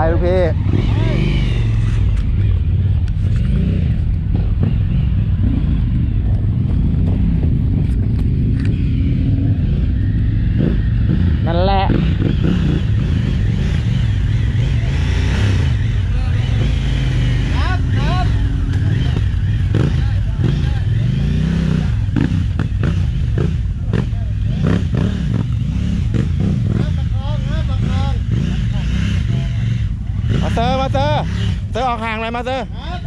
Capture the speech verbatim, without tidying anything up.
ลูกพี่นั่นแหละครับครับมาเซอร์มาเซอร์เซอร์ออกห่างเลยมาเซอร์